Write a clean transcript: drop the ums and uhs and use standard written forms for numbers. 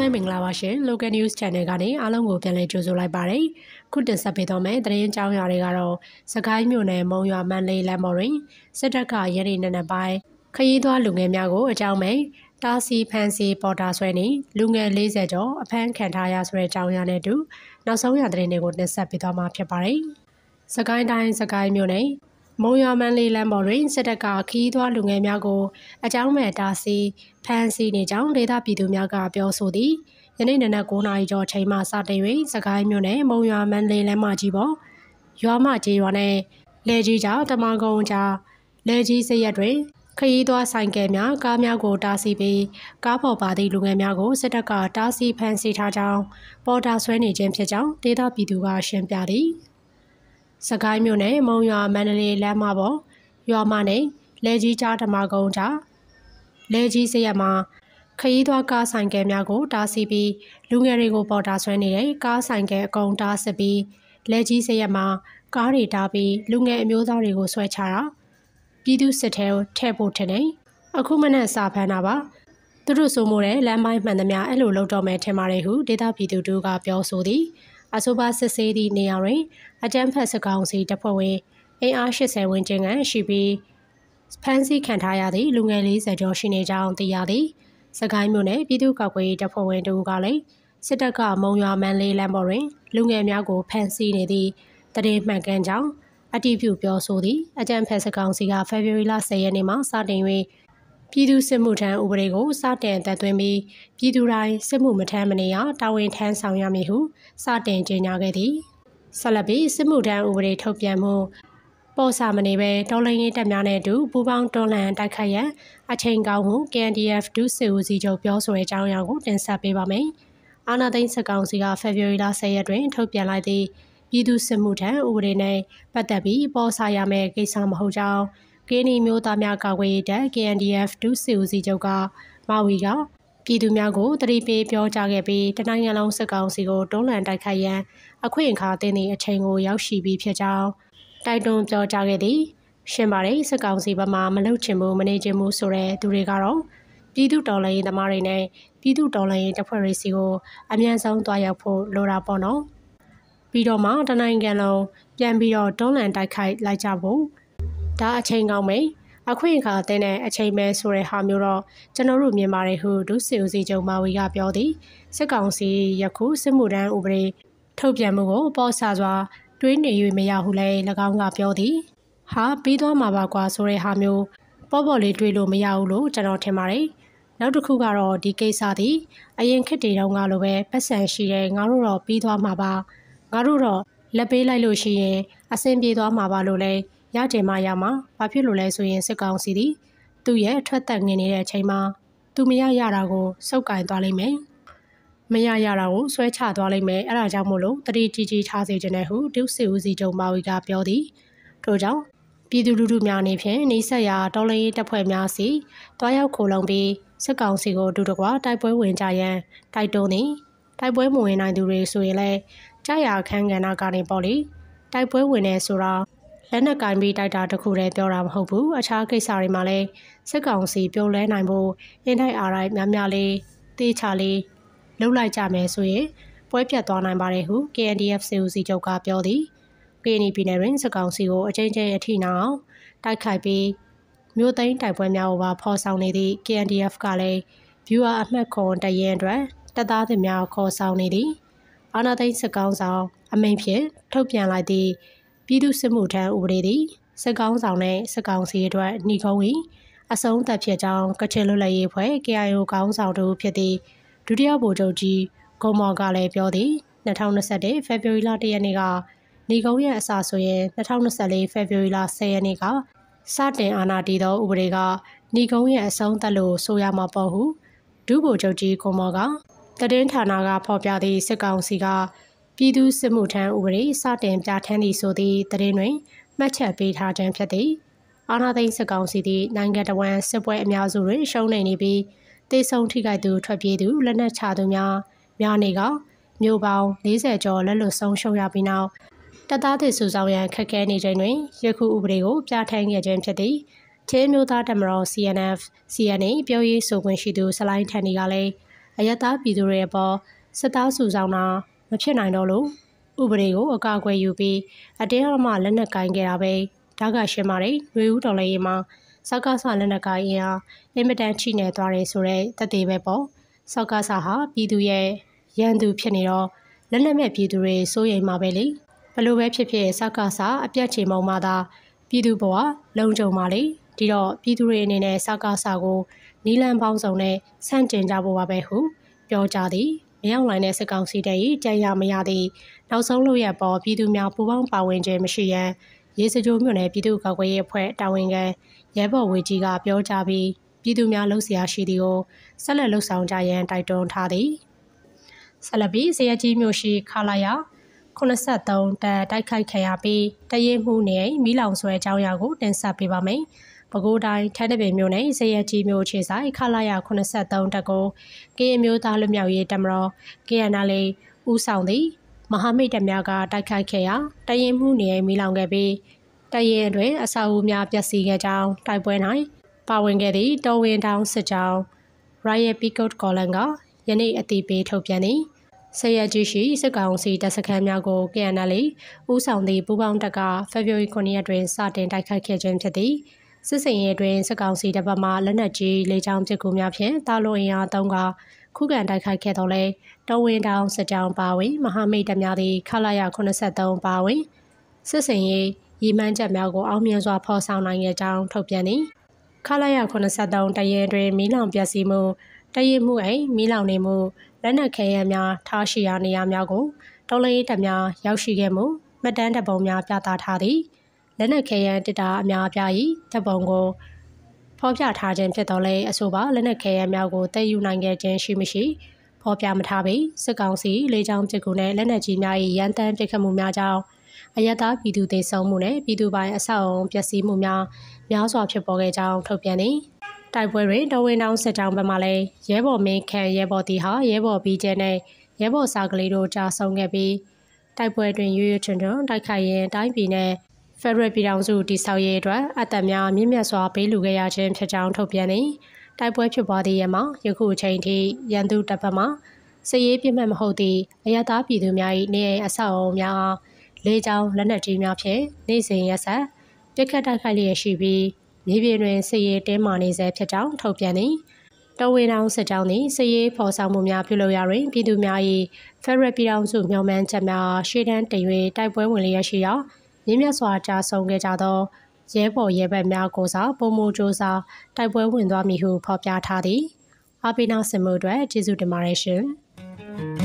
ပဲမင်္ဂလာပါရှင် Local News Channel ကနေအားလုံးကိုပြန်လည်ကြိုဆိုလိုက်ပါတယ်။ခုတင်ဆက်ပေးတော့မယ့်သတင်းကြောင်းရာတွေကတော့စကိုင်းမြို့နယ်မုံရွာမန္တလေးလမ်းပေါ်တွင်စစ်တပ်ကရည်ရည်နံနက်ပိုင်းခရီးသွားလူငယ်များကိုအကြောင်းမဲ့တားဆီးဖမ်းဆီးပေါ်တာဆွဲနေလူငယ်40ကျော်အဖမ်းခံထားရဆိုတဲ့အကြောင်းအရာနဲ့အတူနောက်ဆုံးရသတင်းတွေကိုတင်ဆက်ပေးသွားမှာဖြစ်ပါတယ်။စကိုင်းတိုင်းစကိုင်းမြို့နယ်မုံရွာမန္တလေးလမ်းပေါ်တွင်စစ်တပ်ကခရီးသွားလူငယ်များကိုအကြောင်းမဲ့တားဆီးဖမ်းဆီးနေကြောင်းဒေသပြည်သူများကပြောဆိုသည်ယနေ့နနက်9:00နာရီကျော်ချိန်မှစတင်၍စကိုင်းမြို့နယ်မုံရွာမန္တလေးလမ်းမကြီးပေါ်ရွာမကြီးရွာနဲ့လဲကြီးကြားတမကုန်းကြားလဲကြီးစရက်တွင်ခရီးသွားဆိုင်ကယ်များကားများကိုတားဆီးပြီးကားပေါ်ပါသည့်လူငယ်များကိုစစ်တပ်ကတားဆီးဖမ်းဆီးထားကြောင်းပေါ်တာဆွဲနေခြင်းဖြစ်ကြောင်းဒေသပြည်သူကရှင်းပြသည်စကိုင်းမြို့နယ်မုံရွာမန္တလေးလမ်းမပေါ်ရွာမနဲ့လဲကြီးကြားဓမ္မကုန်းကြားလဲကြီးစရက်မှာခရီးသွားကားဆိုင်ကယ်များကိုတားဆီးပြီးလူငယ်တွေကိုပေါ်တာဆွဲနေတဲ့ကားဆိုင်ကယ်အကုန်တားဆီးပြီးလဲကြီးစရက်မှာကားတွေတားပြီးလူငယ်အမျိုးသားတွေကိုဆွဲချတာပြည်သူစစ်ထဲထည့်ဖို့ထင်တယ်အခုမနဲ့စာဖမ်းတာပါသူတို့ဆိုမို့တဲ့လမ်းပိုင်းမှန်သမျှအဲ့လိုလုပ်တော့မယ်ထင်ပါတယ်ဟုဒေသပြည်သူတို့ကပြောဆိုသည်အဆိုပါစစ်ဆေးသည့်နေရာတွင်အကြမ်းဖက်စစ်ကောင်စီတပ်ဖွဲ့ဝင်အင်အား80ဝန်းကျင်ခန့်ရှိပြီးဖမ်းဆီးခံထားရသည့်လူငယ်40ကျော်ရှိနေကြောင်းသိရသည်စကိုင်းမြို့နယ်ပြည်သူ့ကာကွယ်ရေးတပ်ဖွဲ့ဝင်တို့ကလည်းစစ်တပ်ကမုံရွာမန္တလေးလမ်းပေါ်တွင်လူငယ်များကိုဖမ်းဆီးနေသည့်တရေမှန်ကန်ကြောင်းအတည်ပြုပြောဆိုသည်အကြမ်းဖက်စစ်ကောင်စီကဖေဖော်ဝါရီလ10ရက်နေ့မှာစတင်၍ပြည်သူစစ်မှုထမ်းဥပဒေကိုစတင်သက်သွင်းပြီးပြည်သူတိုင်းစစ်မှုမထမ်းမနေရတာဝန်ထမ်းဆောင်ရမည်ဟုစတင်ကြေညာခဲ့သည်ဆက်လက်ပြီးစစ်မှုထမ်းဥပဒေထုတ်ပြန်မှုပေါ်စာမနေပဲတော်လှန်ရေးတပ်များနဲ့အတူပူးပေါင်းတွန်းလှန်တိုက်ခိုက်ရန်အချိန်ကောင်းမှု KNDF ဒုစစ်ဦးစီးချုပ်ပြောဆိုတဲ့အကြောင်းအရာကိုတင်ဆက်ပေးပါမယ်။အာဏာသိမ်းစစ်ကောင်စီကဖေဖော်ဝါရီလ10ရက်တွင်ထုတ်ပြန်လိုက်သည့်ပြည်သူစစ်မှုထမ်းဥပဒေနဲ့ပတ်သက်ပြီးပေါ်စာရမယ့်ကိစ္စမဟုတ်ကြောင်းကင်းနီမျိုးသားများကာကွယ်ရေးတပ် KNDF ဒုစစ်ဦးစီးချုပ်ကမာဝီကပြည်သူများကိုတတိပေးပြောကြားခဲ့ပြီးတနိုင်ငံလုံးစစ်ကောင်စီကိုတွန်းလှန်တိုက်ခိုက်ရန်အခွင့်အခါတင်သည့်အချိန်ကိုရောက်ရှိပြီးဖြစ်ကြောင်းတိုက်တွန်းပြောကြားခဲ့သည်ရှင်းပါတယ်စစ်ကောင်စီဘက်မှမလုပ်ချင်ဘူးမနေချင်ဘူးဆိုတဲ့သူတွေကတော့ပြည်သူတော်လှန်ရေးသမားတွေနဲ့ပြည်သူတော်လှန်ရေးတပ်ဖွဲ့တွေစီကိုအမြန်ဆုံးတွားရောက်ဖို့လိုတာပေါ့နော်ပြီးတော့မှတနိုင်ငံလုံးပြန်ပြီးတော့တွန်းလှန်တိုက်ခိုက်လိုက်ကြဖို့ဒါအချိန်ကောင်းမယ်အခွင့်အခါတင်တဲ့အချိန်ပဲဆိုတဲ့ဟာမျိုးတော့ကျွန်တော်တို့မြင်ပါတယ်ဟုဒုစစ်ဦးစီးချုပ်မာဝီကပြောသည်စစ်ကောင်စီယခုစစ်မှုထမ်းဥပဒေထုတ်ပြန်မှုကိုပေါ်ဆစွာတွေးနေ၍မရဟုလည်း၎င်းကပြောသည်ဟာပြီးသွားမှာပါကွာဆိုတဲ့ဟာမျိုးပေါ့လေးတွေးလို့မရဘူးလို့ကျွန်တော်ထင်ပါတယ်နောက်တစ်ခုကတော့ဒီကိစ္စသည်အရင်ခေတ်တွေတုန်းကလိုပဲပတ်စံရှိတဲ့ငါတို့တော့ပြီးသွားမှာပါငါတို့တော့လက်ပေးလိုက်လို့ရှိရင်အဆင်ပြေသွားမှာပါလို့လဲရတင်မှရမှာဘာဖြစ်လို့လဲဆိုရင်စစ်ကောင်စီသည်သူ့ရဲ့ထွက်သက်ငင်နေတဲ့အချိန်မှာသူမရတာကိုစုပ်ကင်သွားလိမ့်မယ်မရတာကိုဆွဲချသွားလိမ့်မယ်အဲ့ဒါကြောင့်မို့လို့တတိကြီးကြီးထားစေခြင်းနဲ့ဟုဒုစစ်ဦးစီးချုပ်မာဝီကပြောသည်ထို့ကြောင့်ပြည်သူလူထုများအနေဖြင့်နှိစက်ရာတော်လှန်ရေးတပ်ဖွဲ့များစီတွားရောက်ခိုလုံပြီးစစ်ကောင်စီကိုအတူတကွတိုက်ပွဲဝင်ကြရန်တိုက်တွန်းသည်တိုက်ပွဲမဝင်နိုင်သူတွေဆိုရင်လည်းကြားရအခန်းကဏ္ဍကနေပေါ့လေတိုက်ပွဲဝင်နေဆိုတာလက်နက်ကင်ပြီးတိုက်တာတခုတည်းပြောတာမဟုတ်ဘူးအခြားကိစ္စတွေမှာလည်းစစ်ကောင်စီပြုံးလဲနိုင်ဖို့အင်တိုက်အားတိုက်များလေးတေးချလေးလှုပ်လိုက်ကြမယ်ဆိုရင်ပွဲပြတ်သွားနိုင်ပါတယ်ဟု KNDF စစ်ဦးစီးချုပ်ကပြောသည်KNI ပြည်နယ်တွင်စစ်ကောင်စီကိုအကြိမ်ကြိမ်အထိနာအောင်တိုက်ခိုက်ပြီးမြို့သိမ်းတိုက်ပွဲများကိုပါဖော်ဆောင်နေသည့် KNDF ကလည်း viewer အမှတ်ခွန်တရင်အတွက်တပ်သားတွေများခေါ်ဆောင်နေသည်အာဏာသိမ်းစစ်ကောင်ဆောင်အမိန့်ဖြင့်ထုတ်ပြန်လိုက်သည့်ပြည်သူစစ်မှုထမ်းဥပဒေသည်စစ်ကောင်ဆောင်နဲ့စစ်ကောင်စီအတွက်နှီးကုန်း၏အဆုံးသတ်ဖြစ်ကြောင်းကချင်လွတ်လပ်ရေးဖွဲ့ KIO ခေါင်းဆောင်တို့ဖြစ်သည့်ဒုတိယဗိုလ်ချုပ်ကြီးဂုံမော်ကလည်းပြောသည်2021ဖေဖော်ဝါရီလ1ရက်နေ့ကနှီးကုန်းရဲ့အစဆိုရင်2024ဖေဖော်ဝါရီလ10ရက်နေ့ကစတင်အာဏာတည်သောဥပဒေကနှီးကုန်းရဲ့အဆုံးသတ်လို့ဆိုရမှာပေါ့ဟုဒုဗိုလ်ချုပ်ကြီးဂုံမော်ကသတင်းဌာနကဖော်ပြသည့်စစ်ကောင်စီကပြည်သူစစ်မှုထမ်းဥပဒေစတင်ပြဋ္ဌာန်းသည့်ဆိုသည့်သတင်းတွင်မှတ်ချက်ပေးထားခြင်းဖြစ်သည်အာဏာသိမ်းစစ်ကောင်စီသည်နိုင်ငံတော်ဝန်စစ်ပွဲအများစုတွင်ရှုံးနိမ့်နေပြီးတေဆုံထိခိုက်သူထွက်ပြေးသူလက်နက်ချသူများနေကမြို့ပေါင်း40ကျော်လက်လွတ်ဆုံးရှုံးရပြီးနောက်တပ်သားတွေစုဆောင်ရန်ခက်ခဲနေချိန်တွင်ယခုဥပဒေကိုပြဋ္ဌာန်းခဲ့ခြင်းဖြစ်သည်ချင်းမျိုးသားတပ်မတော် CNF CNA ပြောရေးဆိုခွင့်ရှိသူဆလိုင်းထန်နီကလည်းအယက်သားပြည်သူတွေအပေါ်စစ်သားစုဆောင်တာမဖြစ်နိုင်တော့လို့ဥပဒေကိုအကာအကွယ်ယူပြီးအတင်းအဓမ္မလက်နက်ကိုင်ခဲ့တာပဲဒါကရှင်းပါတယ်။မျိုးဦးတော်လည်းရေးမှာစကားဆလက်နက်ကိုင်အင်အားအင်မတန်ချိနေသွားတယ်ဆိုတဲ့သက်သေပဲပေါ့။စကားဆဟာပြည်သူရဲ့ရန်သူဖြစ်နေတော့လက်နက်မဲ့ပြည်သူတွေစိုးရိမ်မှာပဲလေ။ဘလို့ပဲဖြစ်ဖြစ်စကားဆအပြတ်ချေမုံမှသာပြည်သူဘဝလုံခြုံပါလေ။ဒီတော့ပြည်သူတွေအနေနဲ့စကားဆကိုနီလန်ပေါင်းစုံနဲ့ဆန့်ကျင်ကြဖို့ပါပဲဟုပြောကြသည်။မရောက်နိုင်တဲ့စစ်ကောင်စီတပ်၏ကြံရမရသည့်နောက်ဆုံးလို့ရပေါ်ပြည်သူများပူးပေါင်းပါဝင်ခြင်းမရှိရန်ရေစကြိုမြို့နယ်ပြည်သူ့ကာကွယ်ရေးအဖွဲ့တာဝန်ခံရဲဘော်ဝေကြီးကပြောကြားပြီးပြည်သူများလှုပ်ရှားရှိသည်ကိုဆက်လက်လှုပ်ဆောင်ကြရန်တိုက်တွန်းထားသည်ဆက်လက်ပြီးဇယကြီးမြို့ရှိခလာရ83တပ်တိုက်ခိုက်ခံရပြီးတရင်မှုနေမီးလောင်ဆွဲကြောင်းရာကိုတင်ဆက်ပေးပါမယ်ပဲခူးတိုင်းထန်းတပင်မြို့နယ်ဇယကြီးမြို့ခြေဆိုင်ခလာရ83တပ်ကိုကရင်မျိုးသားလူမျိုးရေးတပ်မတော် KNL ဦးဆောင်သည့်မဟာမိတ်တပ်များကတိုက်ခိုက်ခဲ့ရာတရင်မှုနေမီးလောင်ခဲ့ပြီးတရင်အတွင်းအဆောက်အဦများပျက်စီးခဲ့ကြောင်းတိုက်ပွဲ၌ပါဝင်ခဲ့သည့်တော်ဝင်တောင်စစ်ကြောင်း Royal Peacock Column ကယနေ့အသိပေးထုတ်ပြန်သည်ဆရကြီးရှိစစ်ကောင်စီတပ်စခန်းများကို KNL ဦးဆောင်သည့်ပူးပေါင်းတပ်ကဖေဖော်ဝါရီ9ရက်တွင်စတင်တိုက်ခိုက်ခဲ့ခြင်းဖြစ်သည်စစ်စင်ရေးတွင်စစ်ကောင်စီတပ်မှလက်နက်ကြီးလေကြောင်းပစ်ကူများဖြင့်တာလွန်အင်အားသုံးကခုခံတိုက်ခိုက်ခဲ့တော့လဲတော်ဝင်တောင်စစ်ကြောင်းပါဝင်မဟာမိတ်တပ်များသည့်ခလာရ83ပါဝင်စစ်စင်ရေးရည်မှန်းချက်များကိုအောင်မြင်စွာဖော်ဆောင်နိုင်ခဲ့ကြောင်းထုတ်ပြန်သည်ခလာရ83တရင်တွင်မီးလောင်ပျက်စီးမှုတရင်မှုအိမ်မီးလောင်နေမှုလက်နက်ခဲယမ်းများထားရှိရာနေရာများကိုတော်လှန်ရေးတပ်များရောက်ရှိခဲ့မှုမှတ်တမ်းတပ်ပုံများပြသထားသည်လက်နက်ခဲယမ်းတစ်တာအများအပြား၏တပ်ပုံကိုဖော်ပြထားခြင်းဖြစ်တော်လဲအဆိုပါလက်နက်ခဲယမ်းများကိုတည်ယူနိုင်ခဲ့ခြင်းရှိမရှိဖော်ပြမထားပေစစ်ကောင်စီလေကြောင်းပစ်ကူနှင့်လက်နက်ကြီးများ၏ရန်တမ်းပစ်ခတ်မှုများကြောင့်အယက်သားပြည်သူသေဆုံးမှုနဲ့ပြည်သူပိုင်အဆောက်အုံပျက်စီးမှုများစွာဖြစ်ပေါ်ခဲ့ကြောင်းထုတ်ပြန်သည်တိုက်ပွဲတွင်တော်ဝင်တောင်စစ်ကြောင်းဘက်မှလည်းရဲဘော်မင်းခန့်ရဲဘော်တီဟာရဲဘော်ပြီးကျဲနဲ့ရဲဘော်စာကလေးတို့ကြာဆုံးခဲ့ပြီးတိုက်ပွဲတွင်ရွရွချွန်ချွန်တိုက်ခိုက်ရင်တိုင်းပြည်နဲ့ဖက်ဒရယ်ပြည်ထောင်စုတည်ဆောက်ရေးအတွက်အသက်များမြင့်မြတ်စွာပေးလူခဲ့ရခြင်းဖြစ်ကြောင်းထုတ်ပြန်သည်တိုက်ပွဲဖြစ်ပွားသည့်ရက်မှာယခုအချိန်ထိရန်သူတပ်ဖက်မှစစ်ရေးပြင်းမှတ်မဟုတ်သည့်အယက်သားပြည်သူများ၏နေအိမ်အဆောက်အအုံများအားလေကြောင်းလက်နက်ကြီးများဖြင့်နေ့စဉ်ရက်ဆက်ပစ်ခတ်တိုက်ခိုက်လျက်ရှိပြီးမြေပြင်တွင်စစ်ရေးတင်းမာနေဆဲဖြစ်ကြောင်းထုတ်ပြန်သည်တော်ဝင်တောင်စစ်ကြောင်းသည်စစ်ရေးဖော်ဆောင်မှုများပြုလုပ်ရာတွင်ပြည်သူများ၏ဖက်ဒရယ်ပြည်ထောင်စုမျှော်မှန်းချက်များရှေ့တန်းတင်၍တိုက်ပွဲဝင်လျက်ရှိရာမြင့်မြတ်စွာကြာဆုံးခဲ့ကြသောရဲဘော်ရဲဘက်များကိုစားပုံမှုကြိုးစားတိုက်ပွဲဝင်သွားမည်ဟုဖော်ပြထားသည်အပိနာစင်မှုအတွက်ကျေးဇူးတင်ပါတယ်ရှင်